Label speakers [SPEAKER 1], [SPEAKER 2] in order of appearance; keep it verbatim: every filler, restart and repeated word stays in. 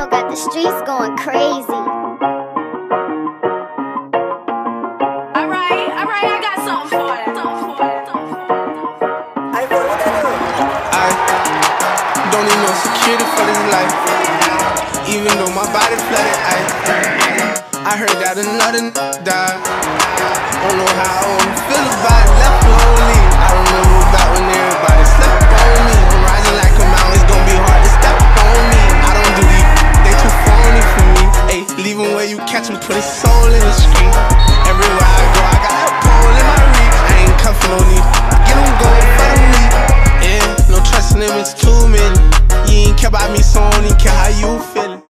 [SPEAKER 1] know got the streets going crazy.
[SPEAKER 2] Alright, alright, I got something for you.
[SPEAKER 3] I don't need no security for this life, even though my body flooded ice. I heard that another died. Don't know how I wanna feel about it, left lonely. I remember back when everybody slept on me. I'm rising like a mountain, it's gonna be hard to step on me. I don't do these, they too phony for me. Ayy, leave them where you catch them, put his soul in the street. Everywhere I go, I got a pole in my reach. I ain't cuffing no need, get them going for them weak. Yeah, no trusting them, it's